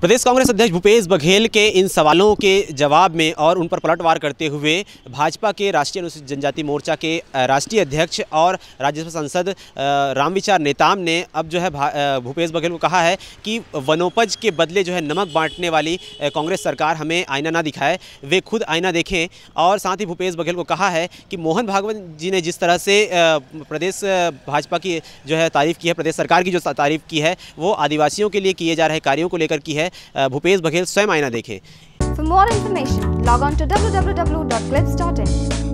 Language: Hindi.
प्रदेश कांग्रेस अध्यक्ष भूपेश बघेल के इन सवालों के जवाब में और उन पर पलटवार करते हुए भाजपा के राष्ट्रीय अनुसूचित जनजाति मोर्चा के राष्ट्रीय अध्यक्ष और राज्यसभा सांसद रामविचार नेताम ने अब जो है भूपेश बघेल को कहा है कि वनोपज के बदले जो है नमक बांटने वाली कांग्रेस सरकार हमें आईना ना दिखाए, वे खुद आईना देखें। और साथ ही भूपेश बघेल को कहा है कि मोहन भागवत जी ने जिस तरह से प्रदेश भाजपा की जो है तारीफ़ की है, प्रदेश सरकार की जो तारीफ़ की है, वो आदिवासियों के लिए किए जा रहे कार्यों को लेकर की है। भूपेश बघेल स्वयं आईना देखें। For more information, log on to www.clips.in.